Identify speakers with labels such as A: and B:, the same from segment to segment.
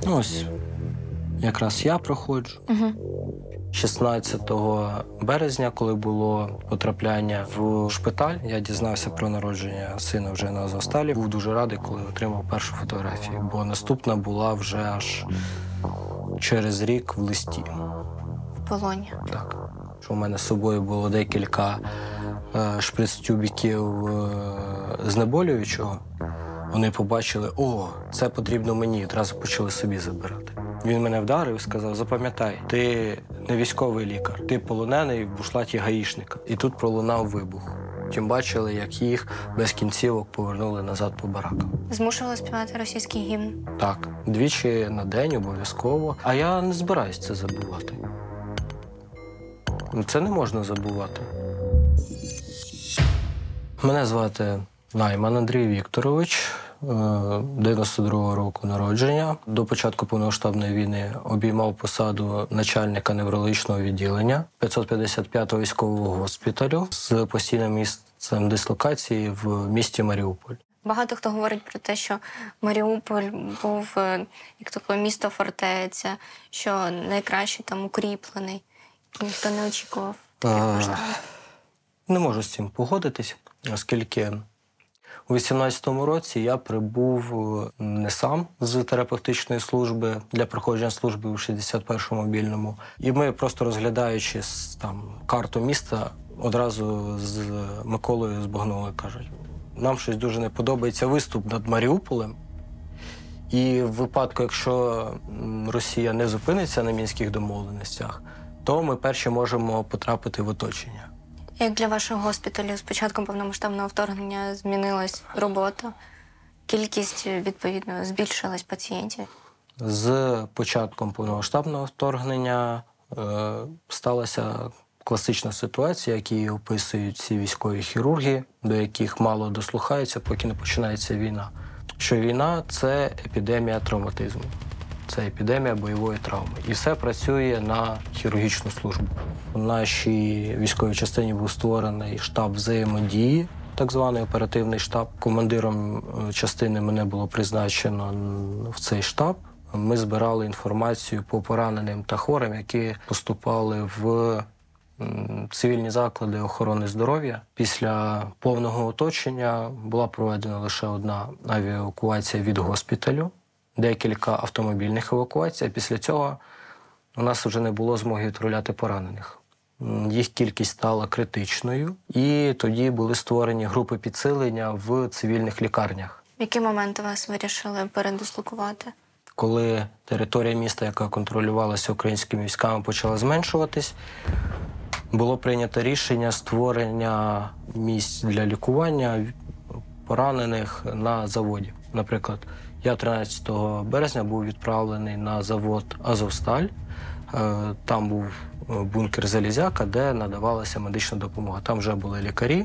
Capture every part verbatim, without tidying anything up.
A: Ну, ось якраз я проходжу.
B: Угу.
A: шістнадцятого березня, коли було потрапляння в шпиталь, я дізнався про народження сина вже на Азовсталі. Був дуже радий, коли отримав першу фотографію, бо наступна була вже аж через рік в листі.
B: В полоні.
A: Так. Що в мене з собою було декілька е, шприц-тюбіків е, знеболюючого. Вони побачили, о, це потрібно мені, одразу почали собі забирати. Він мене вдарив і сказав, запам'ятай, ти не військовий лікар, ти полонений в бушлаті гаїшника. І тут пролунав вибух. Тим бачили, як їх без кінцівок повернули назад по баракам.
B: Змушували співати російський гімн?
A: Так, двічі на день обов'язково. А я не збираюсь це забувати. Це не можна забувати. Мене звати Найман Андрій Вікторович, дев'яносто другого року народження. До початку повномасштабної війни обіймав посаду начальника неврологічного відділення п'ятсот п'ятдесят п'ятого військового госпіталю з постійним місцем дислокації в місті Маріуполь.
B: Багато хто говорить про те, що Маріуполь був як таке місто-фортеця, що найкраще там укріплений. Ніхто не очікував таких масштабів.
A: Не можу з цим погодитись, оскільки у вісімнадцятому році я прибув не сам з терапевтичної служби для проходження служби у шістдесят першому мобільному. І ми, просто розглядаючи там карту міста, одразу з Миколою збагнули, кажуть, нам щось дуже не подобається виступ над Маріуполем. І в випадку, якщо Росія не зупиниться на мінських домовленостях, то ми перші можемо потрапити в оточення.
B: Як для вашого госпіталю з початком повномасштабного вторгнення змінилась робота? Кількість, відповідно, збільшилась пацієнтів?
A: З початком повномасштабного вторгнення е, сталася класична ситуація, яку описують ці військові хірурги, до яких мало дослухаються, поки не починається війна. Що війна – це епідемія травматизму. Це епідемія бойової травми. І все працює на хірургічну службу. У нашій військовій частині був створений штаб взаємодії, так званий оперативний штаб. Командиром частини мене було призначено в цей штаб. Ми збирали інформацію по пораненим та хворим, які поступали в цивільні заклади охорони здоров'я. Після повного оточення була проведена лише одна авіаевакуація від госпіталю, декілька автомобільних евакуацій, а після цього у нас вже не було змоги відправляти поранених. Їх кількість стала критичною, і тоді були створені групи підсилення в цивільних лікарнях.
B: В які моменти вас вирішили передислокувати?
A: Коли територія міста, яка контролювалася українськими військами, почала зменшуватись, було прийнято рішення створення місць для лікування поранених на заводі. Наприклад, я тринадцятого березня був відправлений на завод «Азовсталь». Там був бункер «Залізяка», де надавалася медична допомога. Там вже були лікарі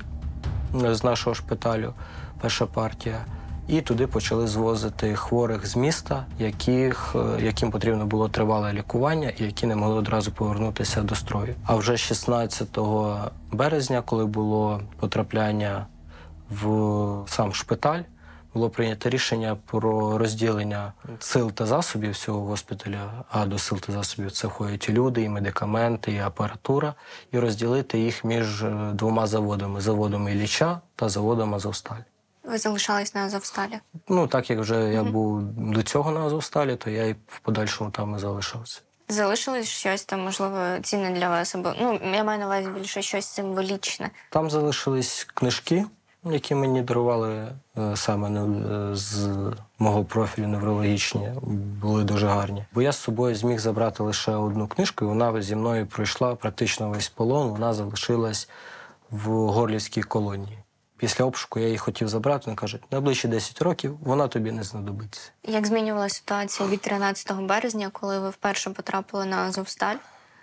A: з нашого шпиталю, перша партія. І туди почали звозити хворих з міста, яких, яким потрібно було тривале лікування і які не могли одразу повернутися до строю. А вже шістнадцятого березня, коли було потрапляння в сам шпиталь, було прийнято рішення про розділення сил та засобів всього госпіталя, а до сил та засобів це входять і люди, і медикаменти, і апаратура, і розділити їх між двома заводами – заводом Ілліча та заводом «Азовсталь».
B: Ви залишались на Азовсталі? Ну,
A: так як вже mm-hmm. я був до цього на Азовсталі, то я і в подальшому там і залишався.
B: Залишилось щось там, можливо, цінне для вас? Або, ну, я маю на увазі більше щось символічне.
A: Там залишились книжки, які мені дарували саме з мого профілю неврологічні, були дуже гарні. Бо я з собою зміг забрати лише одну книжку, і вона зі мною пройшла практично весь полон, вона залишилась в Горлівській колонії. Після обшуку я її хотів забрати, вони кажуть, найближчі десять років вона тобі не знадобиться.
B: Як змінювалася ситуація від тринадцятого березня, коли ви вперше потрапили на Азовсталь,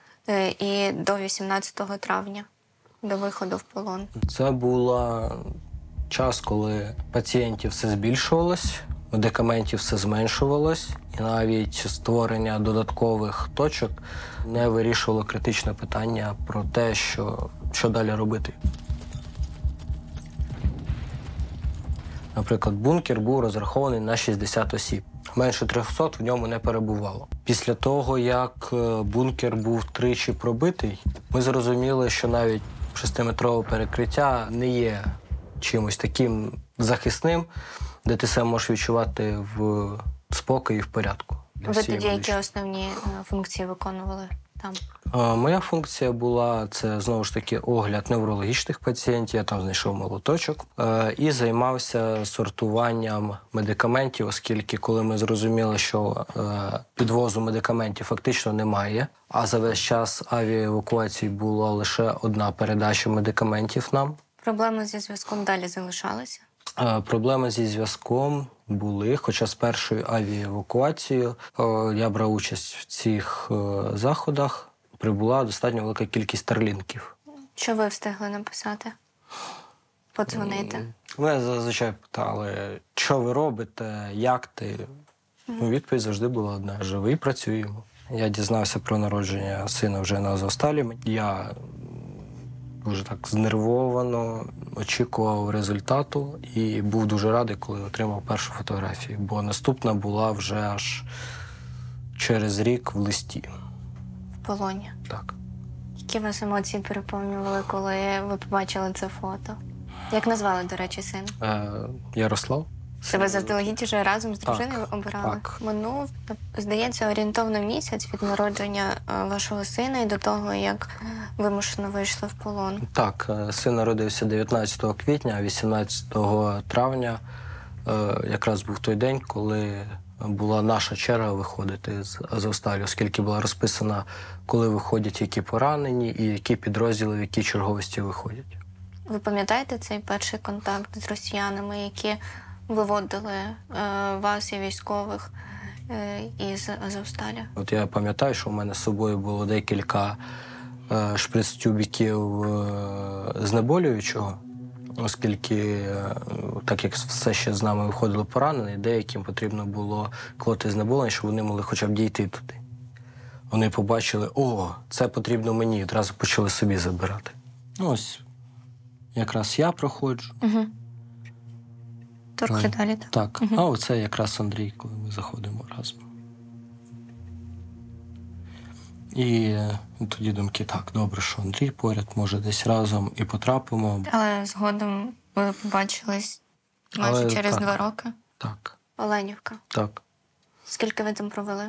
B: і до вісімнадцятого травня, до виходу в полон?
A: Це був час, коли пацієнтів все збільшувалось, медикаментів все зменшувалось, і навіть створення додаткових точок не вирішувало критичне питання про те, що, що далі робити. Наприклад, бункер був розрахований на шістдесят осіб. Менше трьохсот в ньому не перебувало. Після того, як е, бункер був тричі пробитий, ми зрозуміли, що навіть шестиметрове перекриття не є чимось таким захисним, де ти себе можеш відчувати в спокій і в порядку. для
B: Ви
A: всієї
B: тоді які
A: медичної.
B: основні е, функції виконували там?
A: Е, Моя функція була це знову ж таки огляд неврологічних пацієнтів. Я там знайшов молоточок е, і займався сортуванням медикаментів, оскільки коли ми зрозуміли, що е, підвозу медикаментів фактично немає, а за весь час авіаевакуації була лише одна передача медикаментів нам.
B: Проблеми зі зв'язком далі залишалися?
A: Е, Проблеми зі зв'язком були, хоча з першою авіаевакуацією е, я брав участь в цих е, заходах. Прибула достатньо велика кількість старлінків.
B: Що ви встигли написати? Подзвонити?
A: Мене зазвичай питали, що ви робите, як ти? Ну, відповідь завжди була одна: живий, працюємо. Я дізнався про народження сина вже на Азовсталі. Я дуже так знервовано очікував результату і був дуже радий, коли отримав першу фотографію, бо наступна була вже аж через рік в листі.
B: В полоні.
A: Так.
B: Які вас емоції переповнювали, коли ви побачили це фото? Як назвали, до речі, сина?
A: Е, Ярослав?
B: Це ви заздалегідь уже разом з
A: Так,
B: дружиною обирали?
A: так.
B: Минув, здається, орієнтовно місяць від народження е, вашого сина і до того, як вимушено вийшли в полон.
A: Так, е, син народився дев'ятнадцятого квітня, а вісімнадцятого травня е, якраз був той день, коли була наша черга виходити з Азовсталі, оскільки була розписана, коли виходять які поранені і які підрозділи, в якій черговості виходять.
B: Ви пам'ятаєте цей перший контакт з росіянами, які виводили е, вас і військових е, із Азовсталі?
A: От я пам'ятаю, що в мене з собою було декілька е, шприц-тюбіків е, знеболюючого, оскільки, е, так як все ще з нами виходили поранені, деяким потрібно було колоти знеболення, щоб вони могли хоча б дійти туди. Вони побачили, о, це потрібно мені, одразу почали собі забирати. Ну ось, якраз я проходжу.
B: Угу. Трохи
A: Ой.
B: далі, так?
A: Так,
B: Мгм.
A: а оце якраз Андрій, коли ми заходимо разом. І е, тоді думки, так, добре, що Андрій поряд, може десь разом і потрапимо.
B: Але згодом ви побачились майже
A: Але
B: через
A: так.
B: два роки.
A: Так,
B: Оленівка.
A: так.
B: Скільки ви там провели?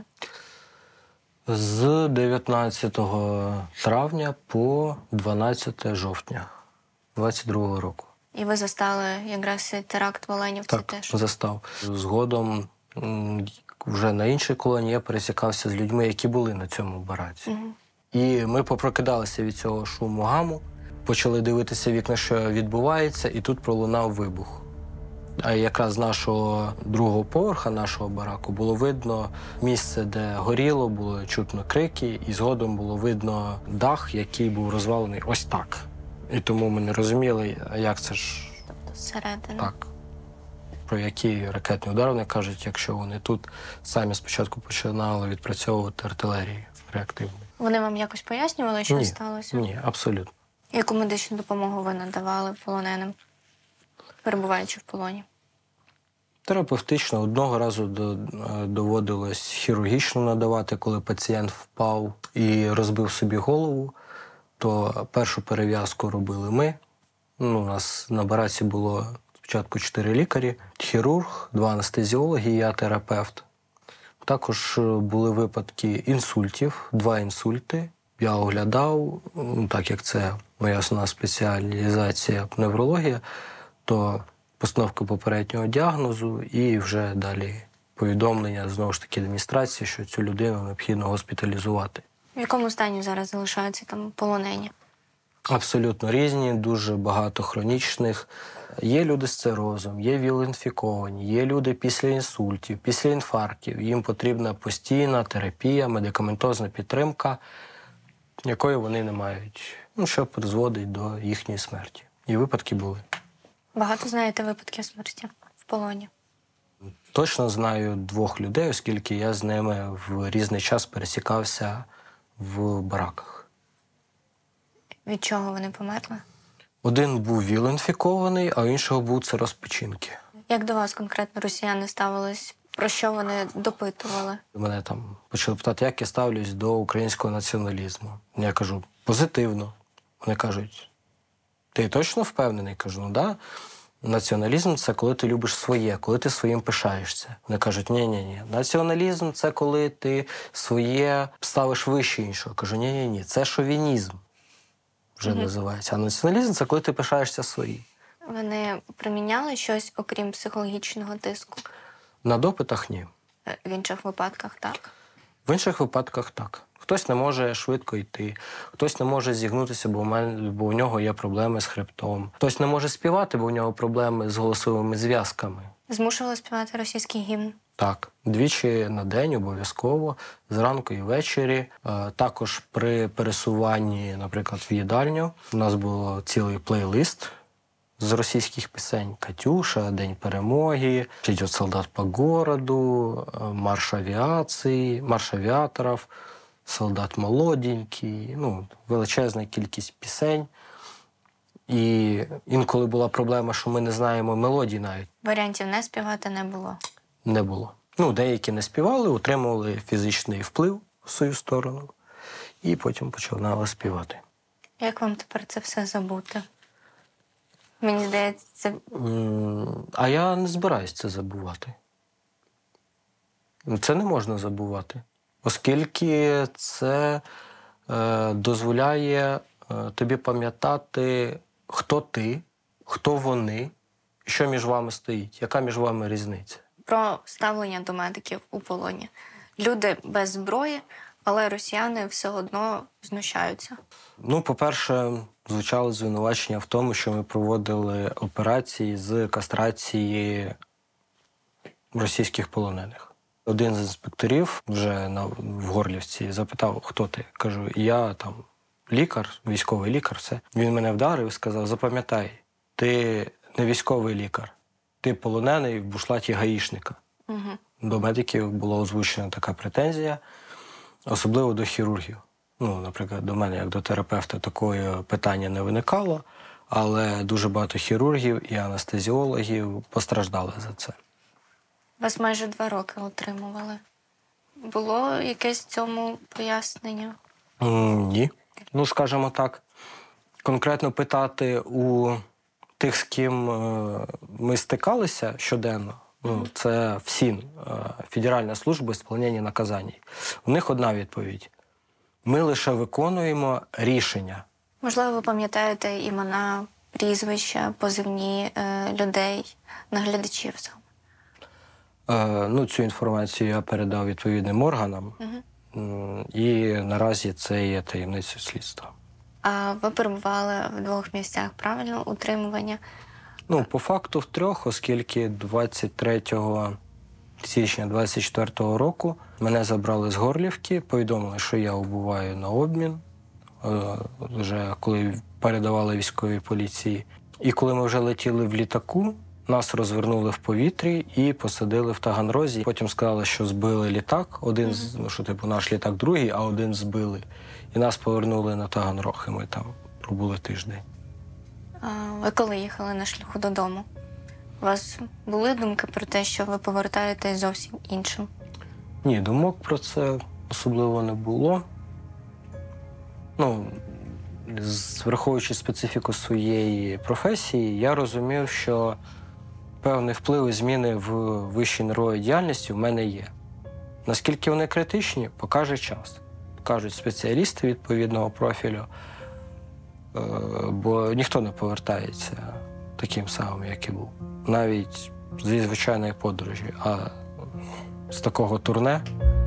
A: З дев'ятнадцятого травня по дванадцяте жовтня двадцять другого року.
B: І ви застали якраз цей теракт в Оленівці
A: Так,
B: теж?
A: застав. Згодом м, вже на іншій колонії я пересікався з людьми, які були на цьому бараці.
B: Угу.
A: І ми попрокидалися від цього шуму гаму, почали дивитися в вікна, що відбувається, і тут пролунав вибух. А якраз з нашого другого поверха, нашого бараку, було видно місце, де горіло, було чутно крики, і згодом було видно дах, який був розвалений ось так. І тому ми не розуміли, а як це ж
B: Тобто зсередини.
A: так. Про які ракетні удари вони кажуть, якщо вони тут самі спочатку починали відпрацьовувати артилерію реактивну.
B: Вони вам якось пояснювали, що
A: Ні.
B: сталося?
A: Ні, абсолютно.
B: Яку медичну допомогу ви надавали полоненим, перебуваючи в полоні?
A: Терапевтично одного разу до- е, доводилось хірургічно надавати, коли пацієнт впав і розбив собі голову, то першу перев'язку робили ми. Ну, у нас на бараці було спочатку чотири лікарі, хірург, два анестезіологи і я терапевт. Також е, були випадки інсультів, два інсульти. Я оглядав, ну, так як це моя основна спеціалізація неврологія, то постановка попереднього діагнозу і вже далі повідомлення, знову ж таки, адміністрації, що цю людину необхідно госпіталізувати.
B: В якому стані зараз залишаються там полонені?
A: Абсолютно різні, дуже багато хронічних. Є люди з цирозом, є віл-інфіковані, є люди після інсультів, після інфарктів. Їм потрібна постійна терапія, медикаментозна підтримка, якої вони не мають, ну, що призводить до їхньої смерті. І випадки були.
B: Багато знаєте випадків смерті в полоні?
A: Точно знаю двох людей, оскільки я з ними в різний час пересікався в бараках.
B: Від чого вони померли?
A: Один був віл-інфікований, а у іншого був цироз печінки.
B: Як до вас конкретно росіяни ставились Про що вони допитували?
A: Мене там почали питати, як я ставлюсь до українського націоналізму. Я кажу, позитивно. Вони кажуть, ти точно впевнений? Кажу, ну да. Націоналізм – це коли ти любиш своє, коли ти своїм пишаєшся. Вони кажуть, ні-ні-ні. Націоналізм – це коли ти своє ставиш вище іншого. Кажу, ні-ні-ні, це шовінізм вже
B: Мгм.
A: називається. А націоналізм – це коли ти пишаєшся своїм.
B: Вони приміняли щось, окрім психологічного тиску?
A: На допитах – ні.
B: Е, В інших випадках так.
A: В інших випадках – так. Хтось не може швидко йти, хтось не може зігнутися, бо, в мене, бо у нього є проблеми з хребтом. Хтось не може співати, бо у нього проблеми з голосовими зв'язками.
B: Змушували співати російський гімн?
A: Так, двічі на день обов'язково, зранку і ввечері. Е, Також при пересуванні, наприклад, в їдальню, у нас був цілий плейлист з російських пісень. «Катюша», «День перемоги», «Идет солдат по городу», е, «Марш авіації», «Марш авіаторів», «Солдат молоденький», ну, величезна кількість пісень. І інколи була проблема, що ми не знаємо мелодій навіть.
B: Варіантів не співати не було.
A: Не було. Ну, деякі не співали, утримували фізичний вплив в свою сторону і потім починали співати.
B: Як вам тепер це все забути? Мені здається, це
A: М, А я не збираюсь це забувати. Це не можна забувати, оскільки це е, дозволяє е, тобі пам'ятати, хто ти, хто вони, що між вами стоїть, яка між вами різниця.
B: про ставлення до медиків у полоні. Люди без зброї, але росіяни все одно знущаються.
A: Ну, по-перше, звучало звинувачення в тому, що ми проводили операції з кастрації російських полонених. Один з інспекторів вже на, в Горлівці запитав, хто ти? Кажу, я там лікар, військовий лікар, все. Він мене вдарив і сказав, запам'ятай, ти не військовий лікар, ти полонений в бушлаті гаїшника.
B: Угу.
A: До медиків була озвучена така претензія, особливо до хірургів. Ну, наприклад, до мене, як до терапевта, такої питання не виникало, але дуже багато хірургів і анестезіологів постраждали за це.
B: Вас майже два роки утримували. Було якесь цьому пояснення?
A: М, Ні. Ну, скажімо так, конкретно питати у тих, з ким е, ми стикалися щоденно, ну, це ФСІН, е, Федеральна служба виконання наказань. У них одна відповідь. Ми лише виконуємо рішення.
B: Можливо, ви пам'ятаєте імена, прізвища, позивні е, людей, наглядачів саме?
A: Е, ну, цю інформацію я передав відповідним органам,
B: Угу.
A: м, і наразі це є таємницею слідства.
B: А ви перебували в двох місцях, правильно, утримування?
A: Ну, по факту в трьох, оскільки двадцять третього січня двадцять четвертого року мене забрали з Горлівки, повідомили, що я убуваю на обмін, е, вже коли передавали військовій поліції. І коли ми вже летіли в літаку, нас розвернули в повітрі і посадили в Таганрозі. Потім сказали, що збили літак, один, з- ну, що типу наш літак другий, а один збили. І нас повернули на Таганрог, і ми там пробули тиждень.
B: А ви коли їхали на шляху додому? У вас були думки про те, що ви повертаєтесь зовсім іншим?
A: Ні, думок про це особливо не було. Ну, з- враховуючи специфіку своєї професії, я розумів, що певний вплив і зміни в вищій нервовій діяльності в мене є. Наскільки вони критичні, покаже час. Покажуть спеціалісти відповідного профілю, е, бо ніхто не повертається таким самим, як і був. Навіть зі звичайної подорожі, а з такого турне.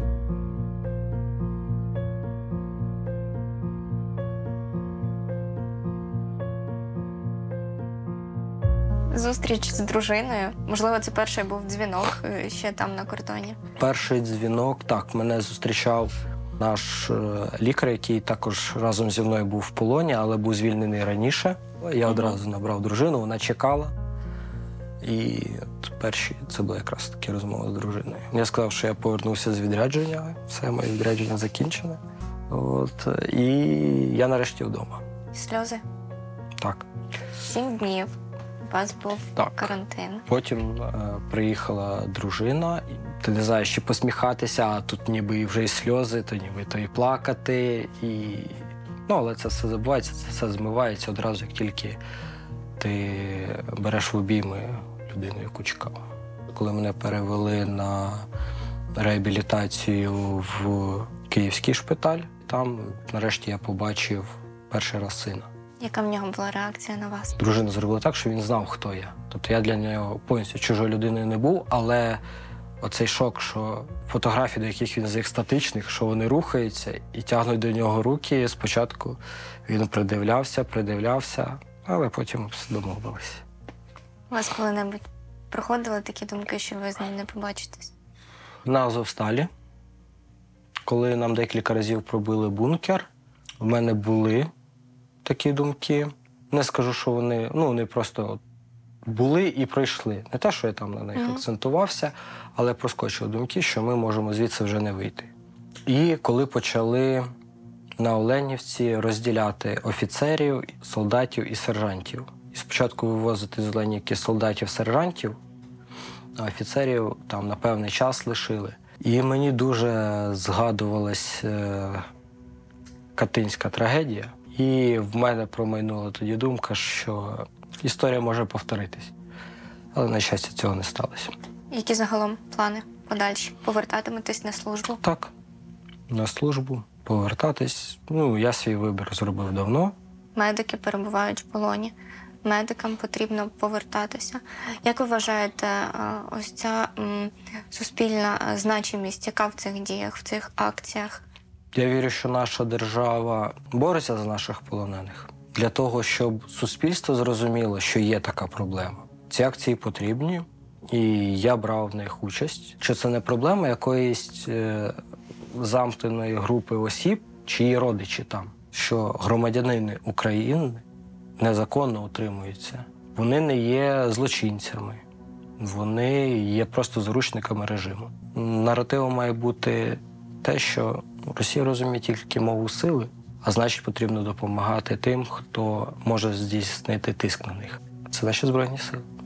B: Зустріч з дружиною. Можливо, це перший був дзвінок е, ще там на кордоні.
A: Перший дзвінок, так, мене зустрічав наш е, лікар, який також разом зі мною був в полоні, але був звільнений раніше. Я одразу набрав дружину, вона чекала. І от перші, це була якраз таки розмова з дружиною. Я сказав, що я повернувся з відрядження, все, моє відрядження закінчене. От, і я нарешті вдома.
B: Сльози.
A: Так.
B: Сім днів вас був
A: Так.
B: карантин.
A: Потім е, приїхала дружина, і ти не знаєш, чи посміхатися, а тут ніби і вже і сльози, то ніби то і плакати. І... Ну, але це все забувається, це все змивається одразу, як тільки ти береш в обійми людину, яку чекав. Коли мене перевели на реабілітацію в київський шпиталь, там нарешті я побачив перший раз сина.
B: Яка в нього була реакція на вас?
A: Дружина зробила так, що він знав, хто я. Тобто я для нього повністю чужою людиною не був, але оцей шок, що фотографії, до яких він з їх статичних, що вони рухаються і тягнуть до нього руки, спочатку він придивлявся, придивлявся, але потім все домовилися.
B: У вас коли-небудь проходили такі думки, що ви з ним не побачитесь?
A: На Азовсталі, коли нам декілька разів пробили бункер, в мене були такі думки. Не скажу, що вони, ну, вони просто були і пройшли. Не те, що я там на них
B: Мгм.
A: акцентувався, але проскочили думки, що ми можемо звідси вже не вийти. І коли почали на Оленівці розділяти офіцерів, солдатів і сержантів. І спочатку вивозити з Оленівки солдатів-сержантів, а офіцерів там на певний час лишили. І мені дуже згадувалась е, катинська трагедія. І в мене промайнула тоді думка, що історія може повторитись. Але, на щастя, цього не сталося.
B: Які загалом плани подальші? Повертатиметесь на службу?
A: Так, на службу, повертатись. Ну, я свій вибір зробив давно.
B: Медики перебувають в полоні. Медикам потрібно повертатися. Як ви вважаєте, е, ось ця м, суспільна е, значимість, яка в цих діях, в цих акціях?
A: Я вірю, що наша держава бореться за наших полонених для того, щоб суспільство зрозуміло, що є така проблема. Ці акції потрібні, і я брав в них участь. Що це не проблема якоїсь е, замкненої групи осіб, чиї родичі там, що громадянини України незаконно утримуються. Вони не є злочинцями, вони є просто заручниками режиму. Наративом має бути те, що Росія розуміє тільки мову сили, а значить потрібно допомагати тим, хто може здійснити тиск на них. Це наші Збройні Сили.